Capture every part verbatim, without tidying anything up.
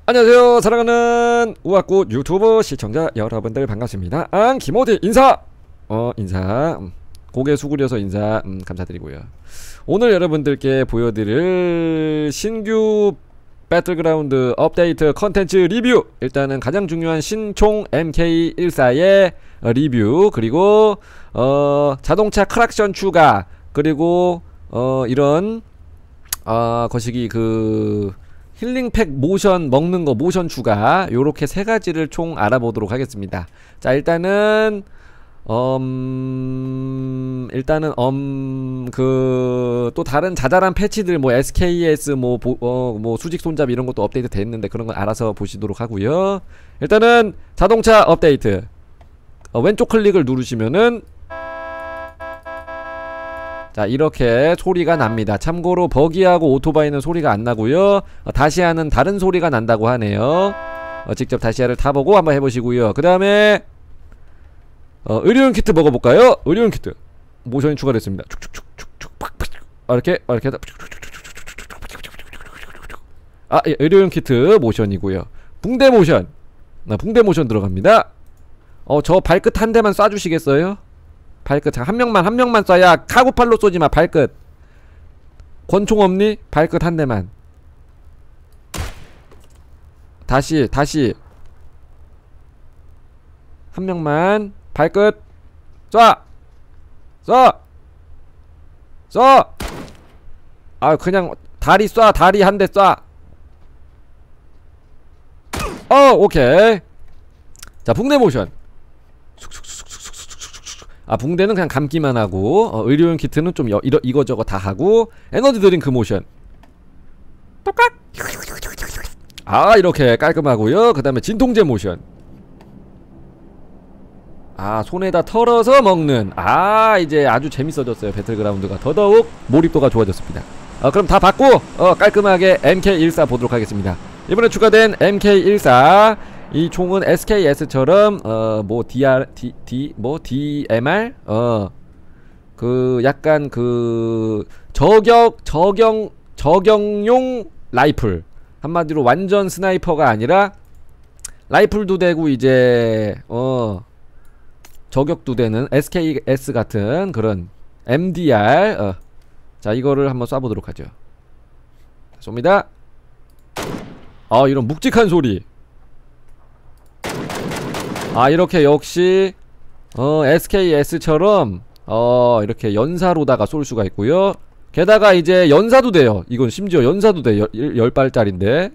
안녕하세요. 사랑하는 우악꽃 유튜브 시청자 여러분들 반갑습니다. 안 김호디 인사! 어 인사 음, 고개 수그려서 인사 음, 감사드리고요. 오늘 여러분들께 보여드릴 신규 배틀그라운드 업데이트 컨텐츠 리뷰, 일단은 가장 중요한 신총 엠케이 십사의 리뷰, 그리고 어 자동차 크락션 추가, 그리고 어 이런 아 거시기 그 힐링팩 모션 먹는 거 모션 추가, 요렇게 세 가지를 총 알아보도록 하겠습니다. 자, 일단은 음 일단은 음 그 또 다른 자잘한 패치들 뭐 에스케이에스 뭐 어 뭐 수직 손잡이 이런 것도 업데이트 됐는데 그런 건 알아서 보시도록 하고요. 일단은 자동차 업데이트, 어, 왼쪽 클릭을 누르시면은 자, 이렇게 소리가 납니다. 참고로 버기하고 오토바이는 소리가 안 나고요. 어, 다시아는 다른 소리가 난다고 하네요. 어, 직접 다시아를 타보고 한번 해보시고요. 그 다음에 어, 의료용 키트 먹어볼까요? 의료용 키트 모션이 추가됐습니다. 축축축축축 아, 이렇게 아, 이렇게 아, 예, 의료용 키트 모션이고요. 붕대 모션, 나 붕대 모션 들어갑니다. 어, 저 발끝 한 대만 쏴주시겠어요? 발끝 한 명만 한 명만 쏴야. 카고팔로 쏘지마. 발끝 권총 없니? 발끝 한 대만. 다시 다시 한 명만 발끝 쏴! 쏴! 쏴! 아, 그냥 다리 쏴. 다리 한 대 쏴. 어, 오케이. 자, 붕대 모션. 아, 붕대는 그냥 감기만 하고, 어, 의료용 키트는 좀 여, 이러, 이거저거 다 하고, 에너지 드링크 모션 똑같. 아, 이렇게 깔끔하고요. 그 다음에 진통제 모션. 아, 손에다 털어서 먹는. 아, 이제 아주 재밌어졌어요. 배틀그라운드가 더더욱 몰입도가 좋아졌습니다. 어, 그럼 다 받고 어, 깔끔하게 엠케이 십사 보도록 하겠습니다. 이번에 추가된 엠케이 십사, 이 총은 에스케이에스처럼 어 뭐 디알 디 디 뭐 디엠알 어 그 약간 그 저격 저경 저경용 라이플, 한마디로 완전 스나이퍼가 아니라 라이플도 되고 이제 어 저격도 되는 에스케이에스 같은 그런 엠디알. 어. 자, 이거를 한번 쏴보도록 하죠. 쏩니다. 아, 이런 묵직한 소리. 아, 이렇게 역시 어 에스케이에스처럼 어 이렇게 연사로다가 쏠 수가 있고요. 게다가 이제 연사도 돼요. 이건 심지어 연사도 돼. 열 발짜린데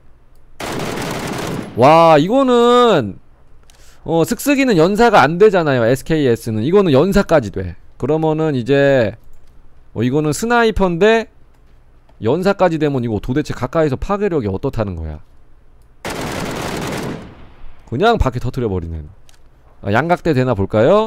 와, 이거는 어 슥슥이는 연사가 안 되잖아요. 에스케이에스는 이거는 연사까지 돼. 그러면은 이제 어 이거는 스나이퍼인데 연사까지 되면 이거 도대체 가까이서 파괴력이 어떻다는 거야. 그냥 바퀴 터트려 버리는. 아, 양각대 되나 볼까요?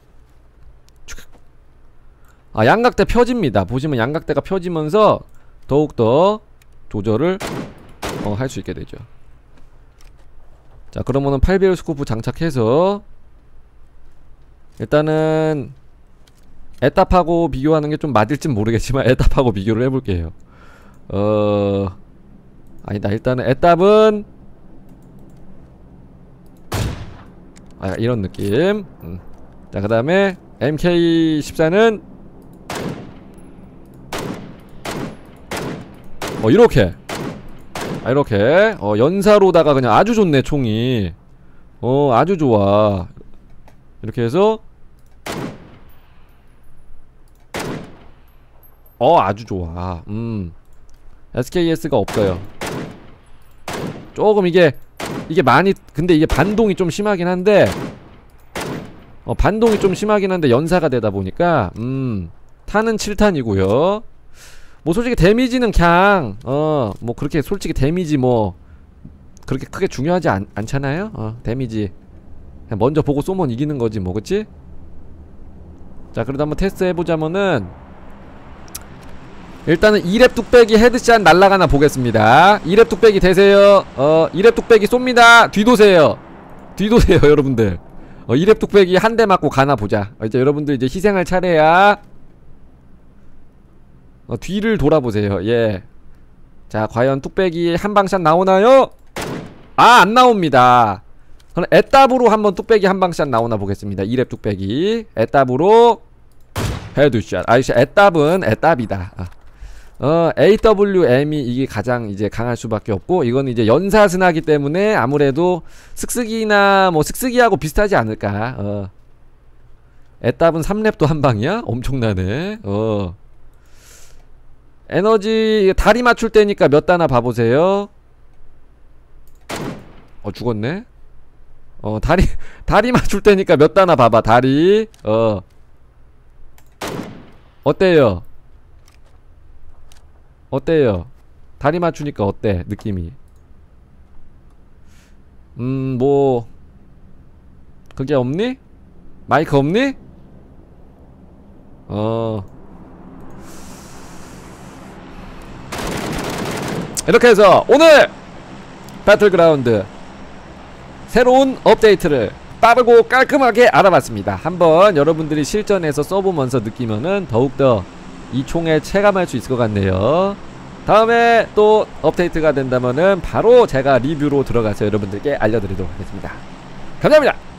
아, 양각대 펴집니다. 보시면 양각대가 펴지면서 더욱더 조절을 어, 할 수 있게 되죠. 자, 그러면은 팔 비엘 스코프 장착해서 일단은 에탑하고 비교하는 게 좀 맞을진 모르겠지만 에탑하고 비교를 해볼게요. 어... 아니다. 일단은 에탑은 아, 이런 느낌. 음. 자, 그 다음에 엠케이 십사는 어 이렇게 아, 이렇게 어 연사로다가 그냥 아주 좋네. 총이 어 아주 좋아. 이렇게 해서 어 아주 좋아. 음 에스케이에스가 없어요. 조금 이게 이게 많이, 근데 이게 반동이 좀 심하긴 한데 어 반동이 좀 심하긴 한데 연사가 되다 보니까 음 탄은 칠 탄이고요 뭐 솔직히 데미지는 그냥 어 뭐 그렇게 솔직히 데미지 뭐 그렇게 크게 중요하지 않, 않잖아요. 어 데미지 그냥 먼저 보고 쏘면 이기는 거지 뭐, 그치? 자, 그래도 한번 테스트 해보자면은 일단은 이 렙 뚝배기 헤드샷 날라가나 보겠습니다. 이 렙 뚝배기 되세요. 어 이 렙 뚝배기 쏩니다. 뒤도세요. 뒤도세요 여러분들. 어 이 렙 뚝배기 한 대 맞고 가나 보자. 어, 이제 여러분들 이제 희생할 차례야. 어 뒤를 돌아보세요. 예. 자, 과연 뚝배기 한 방샷 나오나요? 아, 안 나옵니다. 그럼 애답으로 한번 뚝배기 한 방샷 나오나 보겠습니다. 이 렙 뚝배기 애답으로 헤드샷. 아이씨, 애답은 애답이다. 아. 어, 에이더블유엠이 이게 가장 이제 강할 수밖에 없고, 이건 이제 연사스나기 때문에 아무래도 슥슥이나 뭐 슥슥이하고 비슷하지 않을까. 어. 애답은 삼 렙도 한 방이야? 엄청나네. 어. 에너지 다리 맞출 때니까 몇 다나 봐보세요. 어, 죽었네. 어, 다리 다리 맞출 때니까 몇 다나 봐봐. 다리. 어. 어때요? 어때요? 다리 맞추니까 어때? 느낌이. 음, 뭐 그게 없니? 마이크 없니? 어. 이렇게 해서 오늘 배틀그라운드 새로운 업데이트를 빠르고 깔끔하게 알아봤습니다. 한번 여러분들이 실전에서 써보면서 느끼면은 더욱더 이 총에 체감할 수 있을 것 같네요. 다음에 또 업데이트가 된다면은 바로 제가 리뷰로 들어가서 여러분들께 알려드리도록 하겠습니다. 감사합니다.